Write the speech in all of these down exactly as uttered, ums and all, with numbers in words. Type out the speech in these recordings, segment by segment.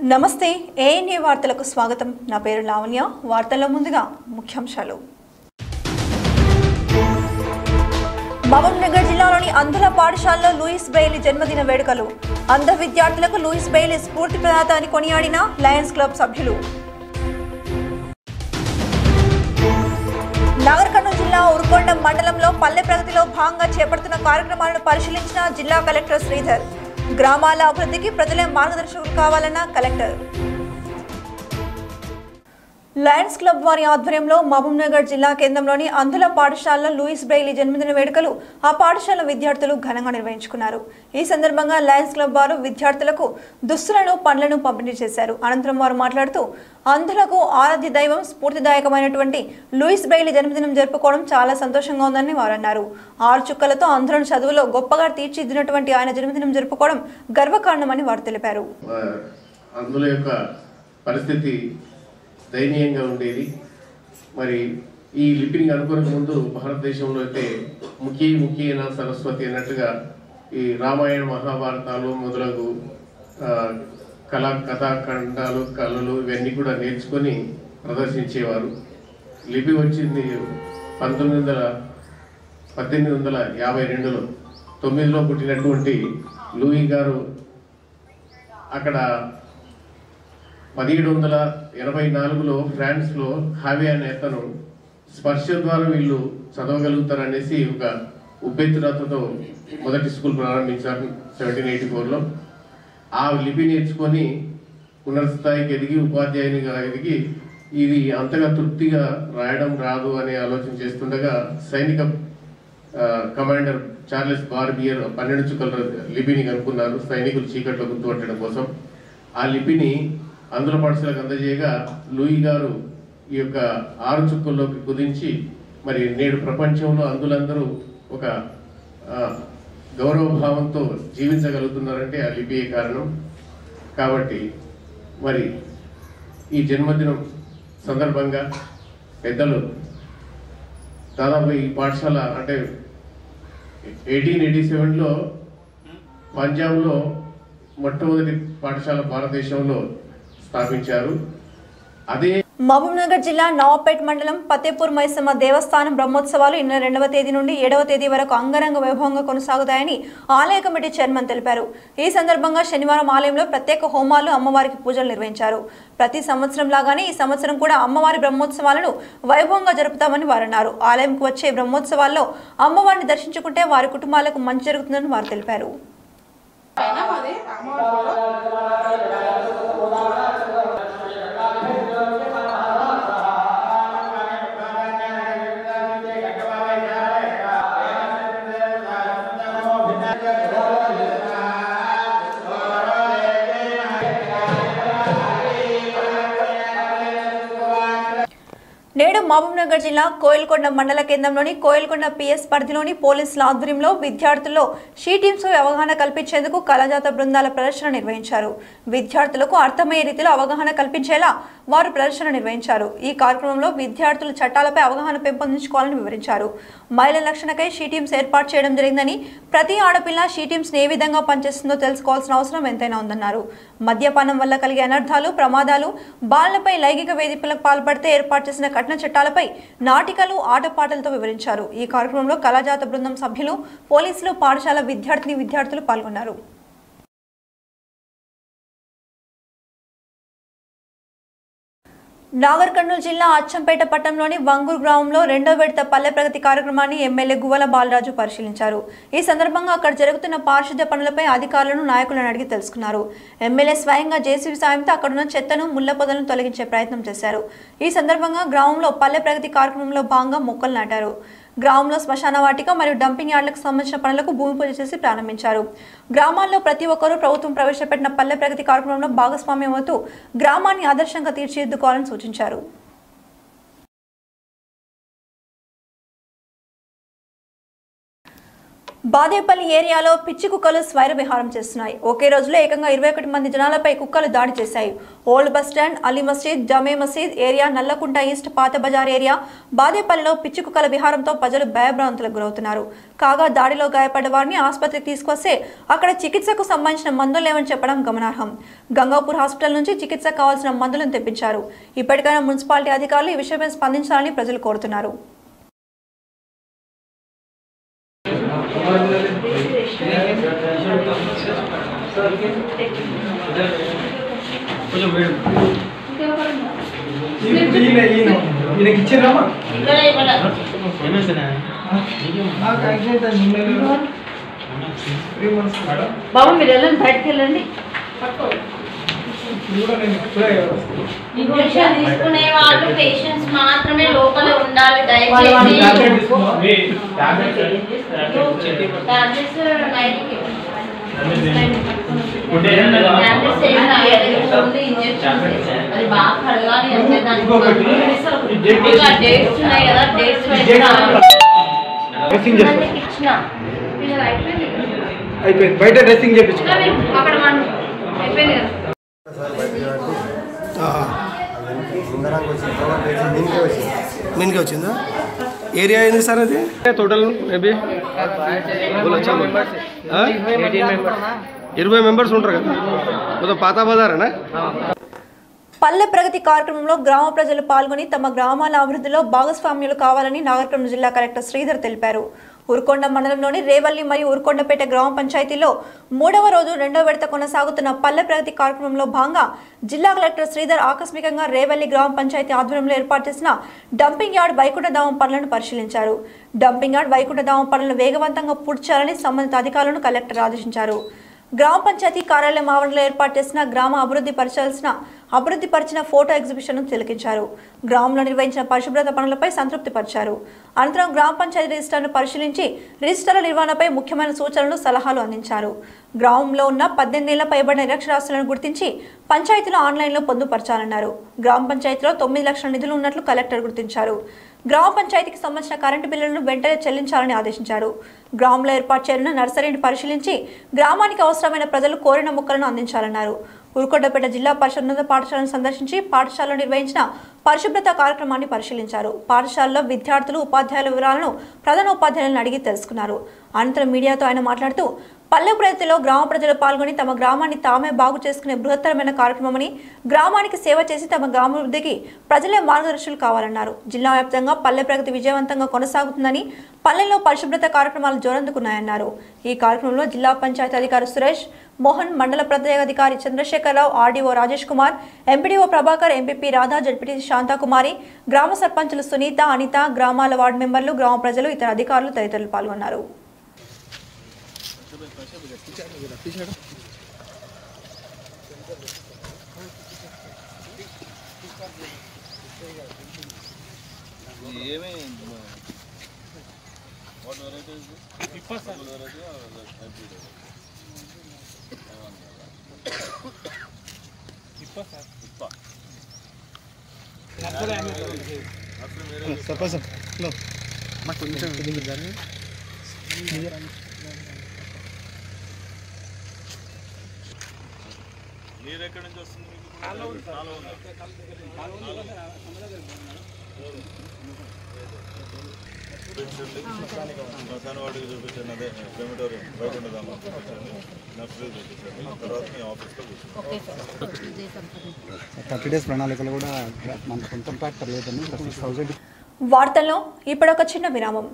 నమస్తే ఏఎన్ఏ వార్తలకు స్వాగతం నా పేరు లావణ్య వార్తల్లో ముందుగా ముఖ్యాంశాలు మహబూబ్నగర్ జిల్లాలోని అంధుల పాఠశాలలో లూయిస్ బెయిలీ జన్మదిన వేడుకలు అంధ విద్యార్థులకు లూయిస్ బెయిలీ స్ఫూర్తి ప్రదాత అని కొనియాడిన లయన్స్ క్లబ్ సభ్యులు నాగర్ కర్నూలు జిల్లా ఉరుకొండ మండలంలో పల్లె ప్రగతిలో భాగంగా చేపడుతున్న కార్యక్రమాలను పరిశీలించిన జిల్లా కలెక్టర్ శ్రీధర్ గ్రామాల అభివృద్ధికి ప్రజలే మార్గదర్శకులు కావాలన్న కలెక్టర్ లయన్స్ క్లబ్ వారి ఆధ్వర్యంలో మహబూబ్నగర్ జిల్లా కేంద్రంలోని అంధుల పాఠశాలలో లూయిస్ బెయిలీ జన్మదిన వేడుకలు ఆ పాఠశాల విద్యార్థులు ఘనంగా నిర్వహించుకున్నారు. ఈ సందర్భంగా లయన్స్ క్లబ్ వారు విద్యార్థులకు దుస్తులను పండ్లను పంపిణీ చేశారు. అనంతరం వారు మాట్లాడుతూ అంధులకు ఆరాధ్య దైవం స్ఫూర్తిదాయకమైనటువంటి లూయిస్ బెయిలీ జన్మదినం జరుపుకోవడం చాలా సంతోషంగా ఉందని వారు అన్నారు. ఆరు చుక్కలతో అంధులను చదువులో గొప్పగా తీర్చిదిద్దినటువంటి ఆయన జన్మదినం జరుపుకోవడం గర్వకారణమని వారు తెలిపారు. అందుల యొక్క పరిస్థితి దయనీయంగా ఉండేది. మరి ఈ లిపిని అనుకోక ముందు భారతదేశంలో అయితే ముఖ్య ముఖ్యైన సరస్వతి అన్నట్టుగా ఈ రామాయణ మహాభారతాలు మొదలగు కళా కథాఖండాలు కళలు ఇవన్నీ కూడా నేర్చుకొని ప్రదర్శించేవారు. లిపి వచ్చింది పంతొమ్మిది వందల పద్దెనిమిది వందల యాభై రెండులో తొమ్మిదిలో పుట్టినటువంటి లూయి గారు అక్కడ పదిహేడు వందల ఎనభై నాలుగులో ఫ్రాన్స్లో హావే అనే అతను స్పర్శ ద్వారా వీళ్ళు చదవగలుగుతారనేసి ఒక ఉబ్బెత్తురాతతో మొదటి స్కూల్ ప్రారంభించారు సెవెంటీన్ ఎయిటీ ఫోర్లో. ఆ లిపి నేర్చుకొని ఉన్నత స్థాయికి ఎదిగి ఉపాధ్యాయునిగా ఎదిగి ఇది అంతగా తృప్తిగా రాయడం రాదు అనే ఆలోచన చేస్తుండగా సైనిక కమాండర్ చార్లెస్ బార్బియర్ పన్నెండు చుక్కల లిపిని కనుక్కున్నారు సైనికులు చీకట్లో గుర్తుపట్టడం కోసం. ఆ లిపిని ఆంధ్ర పాఠశాలకు అందజేయగా లూయి గారు ఈ యొక్క ఆరు చుక్కల్లోకి కుదించి మరి నేడు ప్రపంచంలో అందులందరూ ఒక గౌరవభావంతో జీవించగలుగుతున్నారంటే ఆ లిపియే కారణం. కాబట్టి మరి ఈ జన్మదినం సందర్భంగా పెద్దలు దాదాపు ఈ పాఠశాల అంటే ఎయిటీన్ ఎయిటీ సెవెన్లో పంజాబ్లో మొట్టమొదటి పాఠశాల భారతదేశంలో స్థాపించారు. అదే మహబూబ్నగర్ జిల్లా నవాపేట్ మండలం ఫతేపూర్ మైసమ్మ దేవస్థానం బ్రహ్మోత్సవాలు ఈ నెల రెండవ తేదీ నుండి ఏడవ తేదీ వరకు అంగరంగ వైభవంగా కొనసాగుతాయని ఆలయ కమిటీ చైర్మన్ తెలిపారు. ఈ సందర్భంగా శనివారం ఆలయంలో ప్రత్యేక హోమాలు అమ్మవారికి పూజలు నిర్వహించారు. ప్రతి సంవత్సరం లాగానే ఈ సంవత్సరం కూడా అమ్మవారి బ్రహ్మోత్సవాలను వైభవంగా జరుపుతామని వారు అన్నారు. ఆలయంకు వచ్చే బ్రహ్మోత్సవాల్లో అమ్మవారిని దర్శించుకుంటే వారి కుటుంబాలకు మంచి జరుగుతుందని వారు తెలిపారు. నేడు మహబూబ్నగర్ జిల్లా కోయిల్కొండ మండల కేంద్రంలోని కోయిల్కొండ పిఎస్ పరిధిలోని పోలీసుల ఆధ్వర్యంలో విద్యార్థుల్లో షీ టీమ్స్ అవగాహన కల్పించేందుకు కళాజాత బృందాల ప్రదర్శన నిర్వహించారు. విద్యార్థులకు అర్థమయ్యే రీతిలో అవగాహన కల్పించేలా వారు ప్రదర్శన నిర్వహించారు. ఈ కార్యక్రమంలో విద్యార్థులు చట్టాలపై అవగాహన పెంపొందించుకోవాలని వివరించారు. మహిళల రక్షణకై షీ టీమ్స్ ఏర్పాటు చేయడం జరిగిందని ప్రతి ఆడపిల్ల షీ టీమ్స్ ఏ విధంగా పనిచేస్తుందో తెలుసుకోవాల్సిన అవసరం ఎంతైనా ఉందన్నారు. మద్యపానం వల్ల కలిగే అనర్థాలు ప్రమాదాలు బాలలపై లైంగిక వేధింపులకు పాల్పడితే ఏర్పాటు చేసిన కఠిన చట్టాలపై నాటికలు ఆటపాటలతో వివరించారు. ఈ కార్యక్రమంలో కళాజాత బృందం సభ్యులు పోలీసులు పాఠశాల విద్యార్థిని విద్యార్థులు పాల్గొన్నారు. నాగర్ కర్నూలు జిల్లా అచ్చంపేట పట్టణంలోని వంగూరు గ్రామంలో రెండో విడత పల్లె ప్రగతి కార్యక్రమాన్ని ఎమ్మెల్యే గువ్వల బాలరాజు పరిశీలించారు. ఈ సందర్భంగా అక్కడ జరుగుతున్న పారిశుద్ధ్య పనులపై అధికారులను నాయకులను అడిగి తెలుసుకున్నారు. ఎమ్మెల్యే స్వయంగా జేసీబీ సాయంతో అక్కడున్న చెత్తను ముళ్ల పొదలను తొలగించే ప్రయత్నం చేశారు. ఈ సందర్భంగా గ్రామంలో పల్లె ప్రగతి కార్యక్రమంలో భాగంగా మొక్కలు నాటారు. గ్రామంలో శ్మశాన వాటిక మరియు డంపింగ్ యార్డులకు సంబంధించిన పనులకు భూమి పూజ చేసి ప్రారంభించారు. గ్రామాల్లో ప్రతి ఒక్కరూ ప్రభుత్వం ప్రవేశపెట్టిన పల్లె ప్రగతి కార్యక్రమంలో భాగస్వామ్యం అవుతూ గ్రామాన్ని ఆదర్శంగా తీర్చిదిద్దుకోవాలని సూచించారు. బాదేపల్లి ఏరియాలో పిచ్చి కుక్కలు స్వైర విహారం చేస్తున్నాయి. ఒకే రోజులో ఏకంగా ఇరవై ఒకటి మంది జనాలపై కుక్కలు దాడి చేశాయి. ఓల్డ్ బస్ స్టాండ్, అలీ మసీద్, జమే మసీద్ ఏరియా, నల్లకుంట ఈస్ట్, పాత బజార్ ఏరియా, బాదేపల్లిలో పిచ్చి కుక్కల విహారంతో ప్రజలు భయభ్రాంతులకు గురవుతున్నారు. కాగా దాడిలో గాయపడ్డ వారిని ఆసుపత్రికి తీసుకొస్తే అక్కడ చికిత్సకు సంబంధించిన మందులు లేవని చెప్పడం గమనార్హం. గంగాపూర్ హాస్పిటల్ నుంచి చికిత్సకు కావాల్సిన మందులను తెప్పించారు. ఇప్పటికైనా మున్సిపాలిటీ అధికారులు ఈ విషయమై స్పందించాలని ప్రజలు కోరుతున్నారు. బాబు మీరు వెళ్ళండి, బయటకు వెళ్ళండి. ఇంజెక్షన్ తీసుకునే వాళ్ళు పేషెంట్స్ మాత్రమే లోపల ఉండాలి. దయచేసి అది బాగా కడగాలి అంటే దానికి డేట్స్ ఉన్నాయి కదా, డేట్స్ ఇచ్చిన అయిపోయింది. బయట డ్రెస్సింగ్ చేయించుకో అక్కడ మనం అయిపోయింది కదా. మీన్కే వచ్చిందా? ఏరియా ఏంది సార్ అది? టోటల్ మేబీ ఇరవై మెంబర్స్ ఉంటారు కదా. మొత్తం పాత బజారేనా? పల్లె ప్రగతి కార్యక్రమంలో గ్రామ ప్రజలు పాల్గొని తమ గ్రామాల అభివృద్ధిలో భాగస్వామ్యులు కావాలని నాగర్కర్నూలు జిల్లా కలెక్టర్ శ్రీధర్ తెలిపారు. ఉరుకొండ మండలంలోని రేవల్లి మరియు ఉరుకొండపేట గ్రామ పంచాయతీలో మూడవ రోజు రెండవ విడత కొనసాగుతున్న పల్లె ప్రగతి కార్యక్రమంలో భాగంగా జిల్లా కలెక్టర్ శ్రీధర్ ఆకస్మికంగా రేవల్లి గ్రామ పంచాయతీ ఆధ్వర్యంలో ఏర్పాటు చేసిన డంపింగ్ యార్డ్ వైకుంఠధామం పనులను పరిశీలించారు. డంపింగ్ యార్డ్ వైకుంఠధామం పనులను వేగవంతంగా పూర్తి చేయాలని సంబంధిత అధికారులను కలెక్టర్ ఆదేశించారు. గ్రామ పంచాయతీ కార్యాలయం ఆవరణలో ఏర్పాటు చేసిన గ్రామ అభివృద్ధి పరిచాల్సిన అభివృద్ధి పరిచిన ఫోటో ఎగ్జిబిషన్ను తిలకించారు. గ్రామంలో నిర్వహించిన పరిశుభ్రత పనులపై సంతృప్తి పరిచారు. అనంతరం గ్రామ పంచాయతీ రిజిస్టర్ను పరిశీలించి రిజిస్టర్ల నిర్వహణపై ముఖ్యమైన సూచనలు, సలహాలు అందించారు. గ్రామంలో ఉన్న పద్దెనిమిది ఏళ్ల పైబడిన నిరక్షరాస్యులను గుర్తించి పంచాయతీలో ఆన్లైన్లో పొందుపరచాలన్నారు. గ్రామ పంచాయతీలో తొమ్మిది లక్షల నిధులు ఉన్నట్లు కలెక్టర్ గుర్తించారు. గ్రామ పంచాయతీకి సంబంధించిన కరెంటు బిల్లులను వెంటనే చెల్లించాలని ఆదేశించారు. గ్రామంలో ఏర్పాటు చేయనున్న నర్సరీని పరిశీలించి గ్రామానికి అవసరమైన ప్రజలు కోరిన మొక్కలను అందించాలన్నారు. ఉరుకొండపేట జిల్లా పరిషత్ ఉన్నత పాఠశాలను సందర్శించి పాఠశాలలో నిర్వహించిన పరిశుభ్రత కార్యక్రమాన్ని పరిశీలించారు. పాఠశాలలో విద్యార్థులు, ఉపాధ్యాయుల వివరాలను ప్రధాన ఉపాధ్యాయులను అడిగి తెలుసుకున్నారు. అనంతరం మీడియాతో ఆయన మాట్లాడుతూ పల్లె ప్రగతిలో గ్రామ ప్రజలు పాల్గొని తమ గ్రామాన్ని తామే బాగు చేసుకునే బృహత్తరమైన కార్యక్రమమని, గ్రామానికి సేవ చేసి తమ గ్రామాభివృద్ధికి ప్రజలే మార్గదర్శకులు కావాలన్నారు. జిల్లా వ్యాప్తంగా పల్లె ప్రగతి విజయవంతంగా కొనసాగుతుందని, పల్లెల్లో పరిశుభ్రత కార్యక్రమాలు జోరందుకున్నాయన్నారు. ఈ కార్యక్రమంలో జిల్లా పంచాయతీ అధికారి సురేష్ మోహన్, మండల ప్రత్యేకాధికారి Chandrasekhararao, RDO Rajesh Kumar, MPDO Prabhakar, MPP Radha, ZPTC Shantakumari, గ్రామ సర్పంచులు సునీత, అనిత, గ్రామాల వార్డు మెంబర్లు, గ్రామ ప్రజలు, ఇతర అధికారులు తదితరులు పాల్గొన్నారు. నీరు ఎక్కడి నుంచి వస్తుంది? శ్మశాన వాటికి చూపించండి, అదే క్రిమిటోరియం వైకుంఠధామం చూపించండి, నర్సరీ చూపించండి, తర్వాత మీ ఆఫీస్లో కూర్చోండి. థర్టీ డేస్ ప్రణాళికలు కూడా మన సొంత ట్రాక్టర్ లేదని సిక్స్ థౌసండ్. వార్తల్లో ఇప్పుడొక చిన్న విరామం.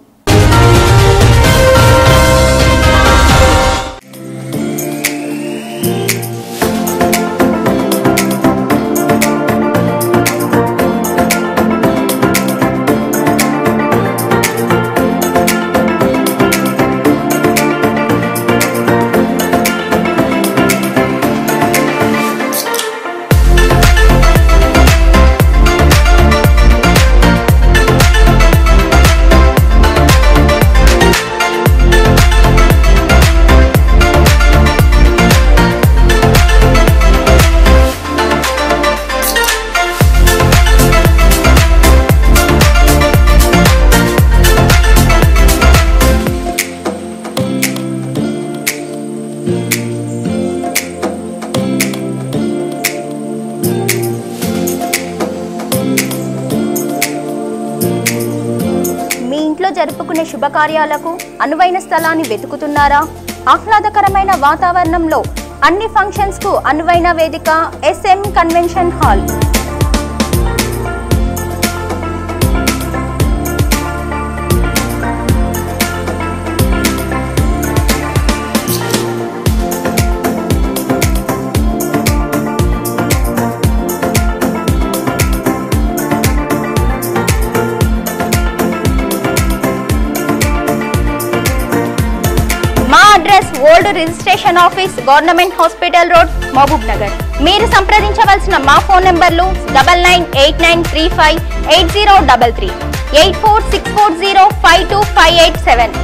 జరుపుకునే శుభకార్యాలకు అనువైన స్థలాన్ని వెతుకుతున్నారా? ఆహ్లాదకరమైన వాతావరణంలో అన్ని ఫంక్షన్స్ కు అనువైన వేదిక SM convention hall. Address old registration office, government hospital road, Mahbub Nagar. మీరు సంప్రదించవలసిన మా phone numbers double nine eight nine three five eight zero double three, eight four six four zero five two five eight seven.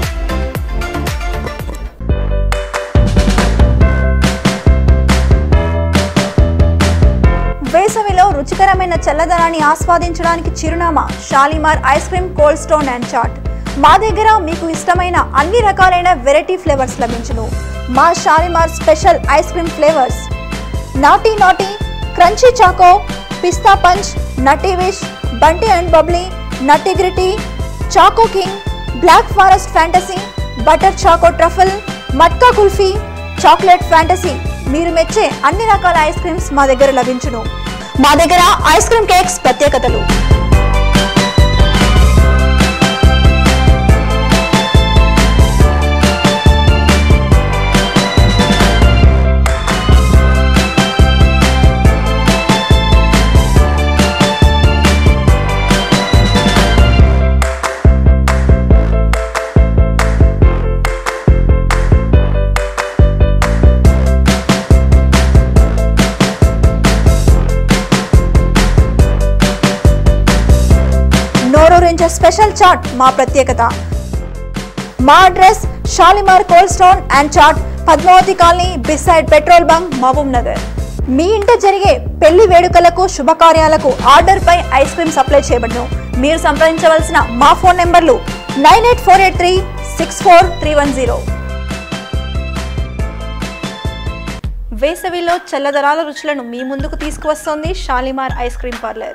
వేసవిలో రుచికరమైన చల్లదనాన్ని ఆస్వాదించడానికి చిరునామా Shalimar ice cream, cold stone and chaat. మా దగ్గర మీకు ఇష్టమైన అన్ని రకాలైన వెరైటీ ఫ్లేవర్స్ లభించును. మా Shalimar special ice cream flavours naughty naughty, crunchy choco, pista punch, nutty wish, Bunty and Babli, nutty gritty, choco king, black forest fantasy, butter choco truffle, matka kulfi, chocolate fantasy. మీరు మెచ్చే అన్ని రకాల ఐస్ క్రీమ్స్ మా దగ్గర లభించును. మా దగ్గర ఐస్ క్రీమ్ కేక్స్ ప్రత్యేకతలు. స్పెషల్ చాట్ మా ప్రత్యేకత. మా address Shalimar cold stone and chaat, Padmavathi colony, beside petrol bunk, Mahbub Nagar. మీ ఇంట జరిగే పెళ్లి వేడుకలకు, శుభకార్యాలకు ఆర్డర్ పై ఐస్ క్రీమ్ సప్లై చేయబడును. మీరు సంప్రదించవలసిన మా phone numbers nine eight four eight three six four three one zero. వేసవిలో చల్లదనాల రుచులను మీ ముందుకు తీసుకువస్తోంది షాలిమార్ ఐస్ క్రీమ్ పార్లర్.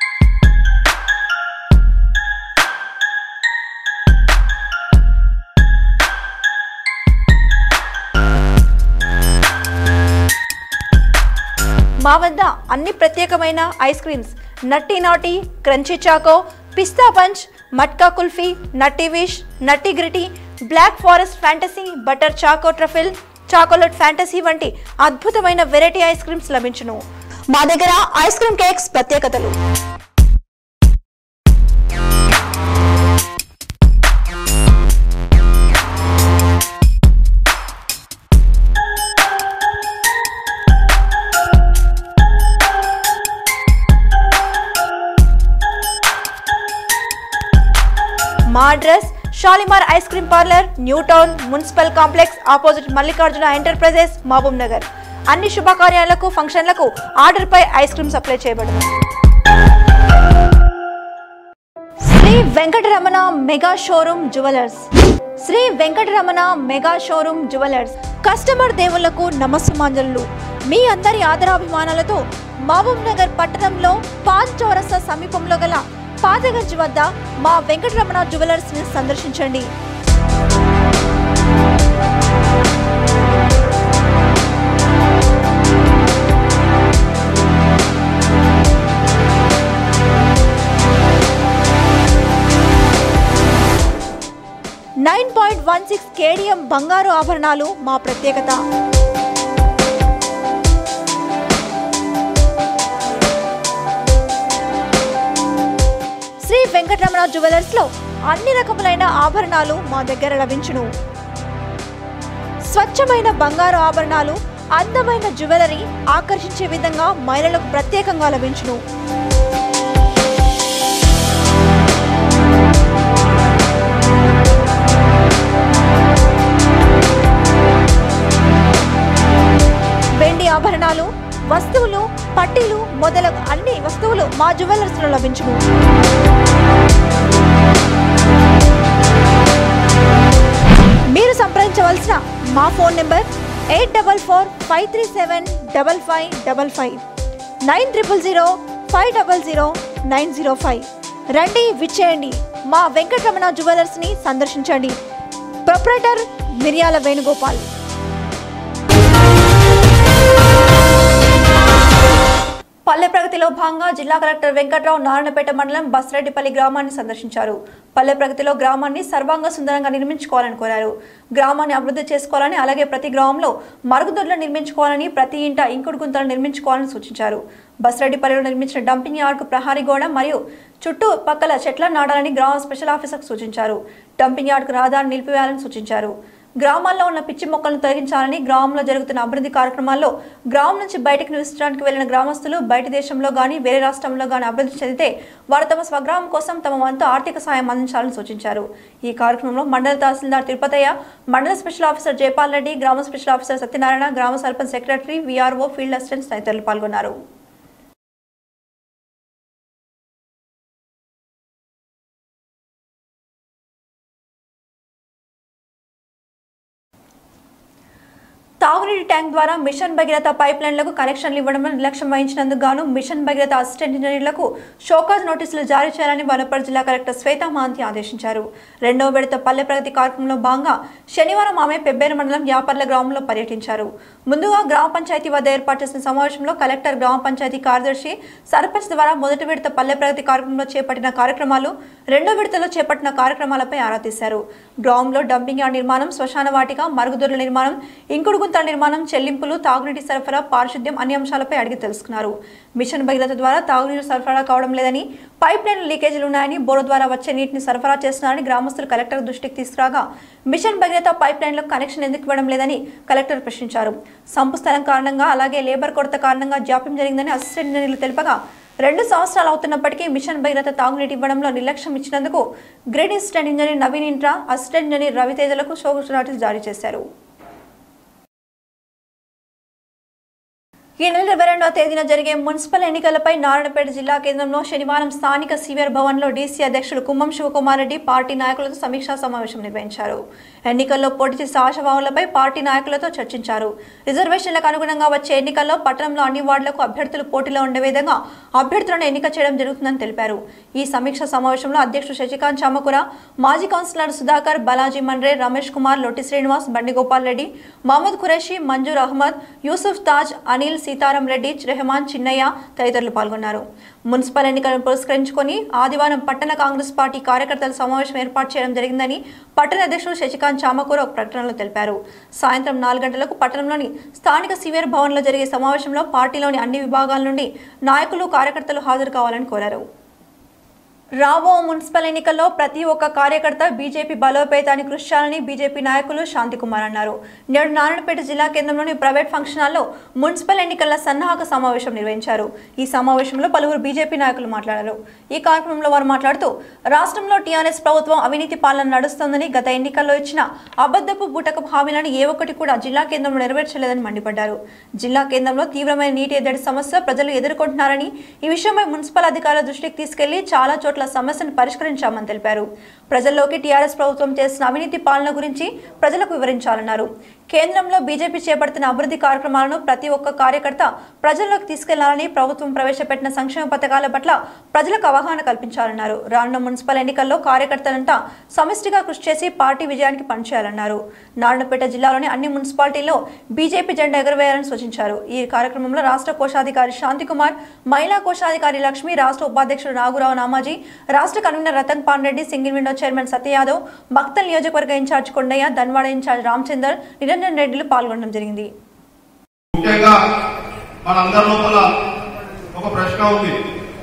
మా వద్ద అన్ని ప్రత్యేకమైన ఐస్ క్రీమ్స్ నట్టి naughty, crunchy choco, pista punch, matka kulfi, nutty wish, nutty gritty, black forest fantasy, butter choco truffle, chocolate fantasy వంటి అద్భుతమైన వెరైటీ ఐస్ క్రీమ్స్ లభించును. మా దగ్గర ఐస్ క్రీమ్ కేక్స్ ప్రత్యేకతలు. మా address Shalimar ice cream parlour, new town municipal complex, opposite Mallikarjuna enterprises, Mahabubnagar. అన్ని శుభకార్యాలకు, ఫంక్షన్లకు ఆర్డర్ పై ఐస్ క్రీమ్ సప్లై చేయబడును. Shri Venkataramana mega showroom jewellers. Shri Venkataramana mega showroom jewellers customer దేవుళ్లకు నమస్సుమాంజలు. మీ అందరి ఆదరాభిమానాలతో మహబూబ్ నగర్ పట్టణంలో పాన్ చౌరస్తా సమీపంలో గల పాతగంజ్ వద్ద మా వెంకటరమణ జ్యువెలర్స్ ని సందర్శించండి. Nine point one six KDM బంగారు ఆభరణాలు మా ప్రత్యేకత. శ్రీ వెంకటరమణ జ్యువెలర్స్ లో అన్ని రకములైన ఆభరణాలు మా దగ్గర లభించును. స్వచ్ఛమైన బంగారు ఆభరణాలు, అందమైన జ్యువెలరీ ఆకర్షించే విధంగా మహిళలకు ప్రత్యేకంగా లభించును. వెండి ఆభరణాలు, వస్తువులు, పట్టీలు మొదలగు అన్ని వస్తువులు మా జ్యువెలర్స్ లో లభించును. మీరు సంప్రదించవలసిన మా phone number eight double four five three seven double five double five, nine triple zero five double zero nine zero five. రండి, విచ్చేయండి. మా వెంకటరమణ జ్యువెలర్స్ ని సందర్శించండి. ప్రొప్రైటర్ మిర్యాల వేణుగోపాల్. పల్లె ప్రగతిలో భాగంగా జిల్లా కలెక్టర్ వెంకట్రావు నారాయణపేట మండలం బస్రెడ్డిపల్లి గ్రామాన్ని సందర్శించారు. పల్లె ప్రగతిలో గ్రామాన్ని సర్వాంగ సుందరంగా నిర్మించుకోవాలని కోరారు. గ్రామాన్ని అభివృద్ధి చేసుకోవాలని, అలాగే ప్రతి గ్రామంలో మరుగుదొడ్లు నిర్మించుకోవాలని, ప్రతి ఇంట ఇంకుడు గుంతలు నిర్మించుకోవాలని సూచించారు. బస్రెడ్డిపల్లిలో నిర్మించిన డంపింగ్ యార్డ్కు ప్రహారీ గోడ మరియు చుట్టూ పక్కల చెట్లను నాటాలని గ్రామ స్పెషల్ ఆఫీసర్కు సూచించారు. డంపింగ్ యార్డ్కు రహదారి నిలిపివేయాలని సూచించారు. గ్రామాల్లో ఉన్న పిచ్చి మొక్కలను తొలగించాలని, గ్రామంలో జరుగుతున్న అభివృద్ధి కార్యక్రమాల్లో గ్రామం నుంచి బయటకు నివసించడానికి వెళ్లిన గ్రామస్తులు బయట దేశంలో గానీ వేరే రాష్ట్రంలో గానీ అభివృద్ధి చెందితే వారు తమ స్వగ్రామం కోసం తమ వంతు ఆర్థిక సాయం అందించాలని సూచించారు. ఈ కార్యక్రమంలో మండల తహసీల్దార్ తిరుపతయ్య, మండల స్పెషల్ ఆఫీసర్ జయపాల్ రెడ్డి, గ్రామ స్పెషల్ ఆఫీసర్ సత్యనారాయణ, గ్రామ sarpanch secretary, VRO, field assistants తదితరులు పాల్గొన్నారు. తాగునీటి ట్యాంక్ ద్వారా మిషన్ భగీరథ పైప్ లైన్లకు కనెక్షన్లు ఇవ్వడంలో నిర్లక్ష్యం వహించినందుకు గాను మిషన్ భగీరథ అసిస్టెంట్ ఇంజనీర్లకు షోకాజ్ నోటీసులు జారీ చేయాలని వనపర్తి జిల్లా కలెక్టర్ శ్వేతా మహంతి ఆదేశించారు. రెండవ విడత పల్లె ప్రగతి కార్యక్రమంలో భాగంగా శనివారం ఆమె పెబ్బేరు మండలం యాపర్ల గ్రామంలో పర్యటించారు. ముందుగా గ్రామ పంచాయతీ వద్ద ఏర్పాటు చేసిన సమావేశంలో కలెక్టర్ గ్రామ పంచాయతీ కార్యదర్శి, సర్పంచ్ ద్వారా మొదటి విడత పల్లె ప్రగతి కార్యక్రమంలో చేపట్టిన కార్యక్రమాలు, రెండో విడతలో చేపట్టిన కార్యక్రమాలపై ఆరా తీశారు. గ్రామంలో డంపింగ్ యార్డ్ నిర్మాణం, శ్మశాన వాటిక, మరుగుదొడ్ల నిర్మాణం, ఇంకుడు గుంతల నిర్మాణం, చెల్లింపులు, తాగునీటి సరఫరా, పారిశుద్ధ్యం అన్ని అంశాలపై అడిగి తెలుసుకున్నారు. మిషన్ భగీరథ ద్వారా తాగునీరు సరఫరా కావడం లేదని, పైప్ లైన్ లీకేజీలు ఉన్నాయని, బోరు ద్వారా వచ్చే నీటిని సరఫరా చేస్తున్నారని గ్రామస్తులు కలెక్టర్ దృష్టికి తీసుకురాగా మిషన్ భగీరథ పైప్ లైన్లకు కనెక్షన్ ఎందుకు ఇవ్వడం లేదని కలెక్టర్ ప్రశ్నించారు. సంపు స్థలం కారణంగా, అలాగే లేబర్ కొరత కారణంగా జాప్యం జరిగిందని అసిస్టెంట్ ఇంజనీర్లు తెలుపగా రెండు సంవత్సరాలు అవుతున్నప్పటికీ మిషన్ భగీరథ తాగునీటి ఇవ్వడంలో నిర్లక్ష్యం ఇచ్చినందుకు grade assistant engineer Naveen intra, assistant engineer రవితేజలకు షోకాజ్ నోటీసు జారీ చేశారు. ఈ నెల ఇరవై రెండవ తేదీన జరిగే మున్సిపల్ ఎన్నికలపై నారాయణపేట జిల్లా కేంద్రంలో శనివారం స్థానిక సివిఆర్ భవన్లో డీసీ అధ్యక్షుడు కుమ్మం శివకుమార్ రెడ్డి పార్టీ నాయకులతో సమీక్షా సమావేశం నిర్వహించారు. ఎన్నికల్లో పోటీ చేసే ఆశావాహులపై పార్టీ నాయకులతో చర్చించారు. రిజర్వేషన్లకు అనుగుణంగా వచ్చే ఎన్నికల్లో పట్టణంలో అన్ని వార్డులకు అభ్యర్థులు పోటీలో ఉండే విధంగా అభ్యర్థులను ఎన్నిక చేయడం జరుగుతుందని తెలిపారు. ఈ సమీక్షా సమావేశంలో అధ్యక్షుడు శశికాంత్ చామకూర, మాజీ కౌన్సిలర్ సుధాకర్, బాలాజీ మండ్రే, రమేష్ కుమార్, లొట్టి శ్రీనివాస్, బండి గోపాల్ రెడ్డి, మహమ్మద్ ఖురేషి, మంజూర్ అహ్మద్, యూసుఫ్ తాజ్, అనిల్, సీతారాం రెడ్డి, రెహమాన్, చిన్నయ్య తదితరులు పాల్గొన్నారు. మున్సిపల్ ఎన్నికలను పురస్కరించుకొని ఆదివారం పట్టణ కాంగ్రెస్ పార్టీ కార్యకర్తల సమావేశం ఏర్పాటు చేయడం జరిగిందని పట్టణ అధ్యక్షుడు శశికాంత్ చామకూర ఒక ప్రకటనలో తెలిపారు. సాయంత్రం నాలుగు గంటలకు పట్టణంలోని స్థానిక సివిఆర్ భవన్లో జరిగే సమావేశంలో పార్టీలోని అన్ని విభాగాల నుండి నాయకులు, కార్యకర్తలు హాజరు కావాలని కోరారు. రాబో మున్సిపల్ ఎన్నికల్లో ప్రతి ఒక్క కార్యకర్త బీజేపీ బలోపేతానికి కృషి చేయాలని బీజేపీ నాయకులు శాంతికుమార్ అన్నారు. నేడు నారాయణపేట జిల్లా కేంద్రంలోని ప్రైవేట్ ఫంక్షన్ హాల్లో మున్సిపల్ ఎన్నికల సన్నాహక సమావేశం నిర్వహించారు. ఈ సమావేశంలో పలువురు బీజేపీ నాయకులు మాట్లాడారు. ఈ కార్యక్రమంలో వారు మాట్లాడుతూ రాష్ట్రంలో టీఆర్ఎస్ ప్రభుత్వం అవినీతి పాలన నడుస్తోందని, గత ఎన్నికల్లో ఇచ్చిన అబద్ధపు బూటకపు హామీలను ఏ ఒక్కటి కూడా జిల్లా కేంద్రంలో నెరవేర్చలేదని మండిపడ్డారు. జిల్లా కేంద్రంలో తీవ్రమైన నీటి ఎద్దడి సమస్య ప్రజలు ఎదుర్కొంటున్నారని, ఈ విషయమై మున్సిపల్ అధికారుల దృష్టికి తీసుకెళ్లి చాలా చోట్ల సమస్యను పరిష్కరించామని తెలిపారు. ప్రజల్లోకి టీఆర్ఎస్ ప్రభుత్వం చేసిన అవినీతి పాలన గురించి ప్రజలకు వివరించాలన్నారు. కేంద్రంలో బీజేపీ చేపడుతున్న అభివృద్ధి కార్యక్రమాలను ప్రతి ఒక్క కార్యకర్త ప్రజల్లోకి తీసుకెళ్లాలని, ప్రభుత్వం ప్రవేశపెట్టిన సంక్షేమ పథకాల పట్ల ప్రజలకు అవగాహన కల్పించాలన్నారు. రానున్న మున్సిపల్ ఎన్నికల్లో కార్యకర్తలంతా సమిష్టిగా కృషి చేసి పార్టీ విజయానికి పనిచేయాలన్నారు. నారాయణపేట జిల్లాలోని అన్ని మున్సిపాలిటీల్లో బీజేపీ జెండా ఎగురవేయాలని సూచించారు. ఈ కార్యక్రమంలో రాష్ట్ర కోశాధికారి శాంతికుమార్, మహిళా కోశాధికారి లక్ష్మి, రాష్ట్ర ఉపాధ్యక్షుడు నాగురావు నామాజీ, రాష్ట్ర convener Ratan Pan Reddy, single window chairman Satya Yadav, Makthal నియోజకవర్గ ఇన్ఛార్జ్ కొండయ్య, ధన్వాడ ఇన్ఛార్జ్ రామచందర్, నిరంజన్ రెడ్డిలు పాల్గొనడం జరిగింది. ముఖ్యంగా మనందరి లోపల ఒక ప్రశ్న ఉంది.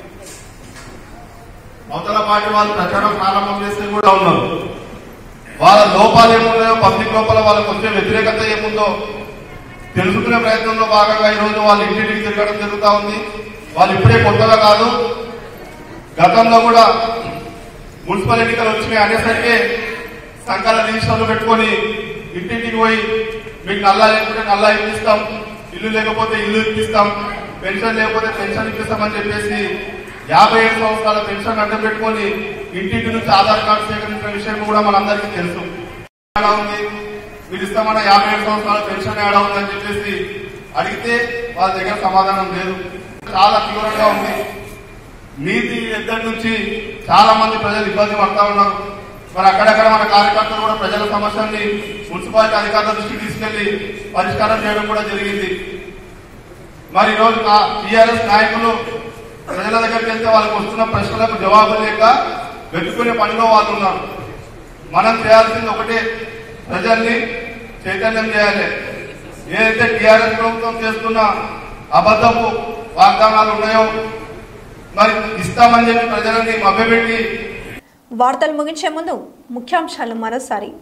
అవతల పార్టీ వాళ్ళు ప్రచారం ప్రారంభం చేస్తే కూడా ఉన్నారు. వాళ్ళ లోపాలు ఏమున్నాయో, పబ్లిక్ లోపల వాళ్ళకు వచ్చే వ్యతిరేకత ఏముందో తెలుసుకునే ప్రయత్నంలో భాగంగా ఈరోజు వాళ్ళు ఇంటింటికి తిరగడం జరుగుతూ ఉంది. వాళ్ళు ఇప్పుడే కొత్తగా కాదు, గతంలో కూడా మున్సిపల్ ఎన్నికలు వచ్చినాయి అనేసరికి సంఘాల రిజిస్టర్లు పెట్టుకొని ఇంటింటికి పోయి మీకు నల్లా లేకపోతే నల్లా ఇప్పిస్తాం, ఇల్లు లేకపోతే ఇల్లు ఇప్పిస్తాం, పెన్షన్ లేకపోతే పెన్షన్ ఇప్పిస్తామని చెప్పేసి యాభై ఏడు సంవత్సరాల పెన్షన్ అడ్డం పెట్టుకొని ఇంటింటి నుంచి ఆధార్ కార్డు సేకరించిన విషయం కూడా మనందరికీ తెలుసు. ఏడా ఉంది మీరు ఇస్తామన్న యాభై ఏడు సంవత్సరాల పెన్షన్ ఏడా ఉందని చెప్పేసి అడిగితే వాళ్ళ దగ్గర సమాధానం లేదు. చాలా తీవ్రంగా ఉంది. నీతి దగ్గర నుంచి చాలా మంది ప్రజలు ఇబ్బంది పడతా ఉన్నారు. మరి అక్కడక్కడ మన కార్యకర్తలు కూడా ప్రజల సమస్యల్ని మున్సిపాలిటీ అధికారుల దృష్టికి తీసుకెళ్లి పరిష్కారం చేయడం కూడా జరిగింది. మరి ఈరోజు టీఆర్ఎస్ నాయకులు ప్రజల దగ్గరికి వెళ్తే వాళ్ళకి వస్తున్న ప్రశ్నలకు జవాబు లేక వెతుకునే పనిలో వాళ్ళు ఉన్నారు. మనం చేయాల్సింది ఒకటే, ప్రజల్ని చైతన్యం చేయాలి. ఏదైతే టీఆర్ఎస్ ప్రభుత్వం చేస్తున్న అబద్ధపు వాగ్దానాలు ఉన్నాయో మరి ఇస్తామని చెప్పి ప్రజలని మభ్యపెట్టి. వార్తలు ముగించే ముందు ముఖ్యాంశాలు మరోసారి.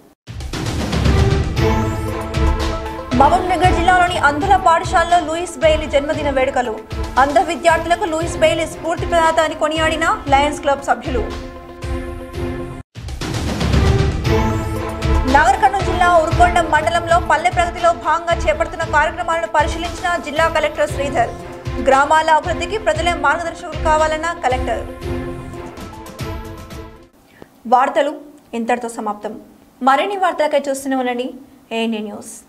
మహబూబ్నగర్ జిల్లాలోని అంధుల పాఠశాలలో లూయిస్ బ్రెయిలీ జన్మదిన వేడుకలు. అంధ విద్యార్థులకు లూయిస్ బ్రెయిలీ స్ఫూర్తి ప్రదాత అని కొనియాడిన లయన్స్ క్లబ్ సభ్యులు. నాగర్ కర్నూలు జిల్లా ఉరుకొండ మండలంలో పల్లె ప్రగతిలో భాగంగా చేపడుతున్న కార్యక్రమాలను పరిశీలించిన జిల్లా కలెక్టర్ శ్రీధర్. గ్రామాల అభివృద్ధికి ప్రజలే మార్గదర్శకులు కావాలన్న కలెక్టర్. వార్తలు ఇంతటితో సమాప్తం. మరిన్ని వార్తలకై చూస్తూనే ఉండండి ఏఎన్టీ న్యూస్.